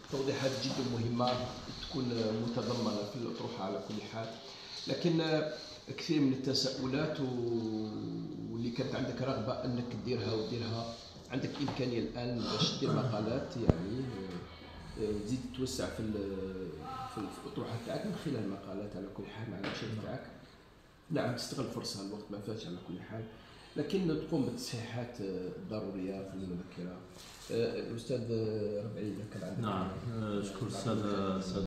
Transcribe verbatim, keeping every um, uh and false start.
توضيحات جدا مهمة تكون متضمنة في الأطروحة على كل حال. لكن كثير من التساؤلات واللي كانت عندك رغبة أنك ديرها وديرها، عندك إمكانية الآن باش دير مقالات، يعني تزيد توسع في في الأطروحة تاعك من خلال المقالات على كل حال مع النشاط تاعك. نعم تستغل الفرصة، الوقت ما فاتش على كل حال، لكن تقوم بالتصحيحات الضرورية في المذكرة. الأستاذ ربعي كان عندك. نعم، شكرا أستاذ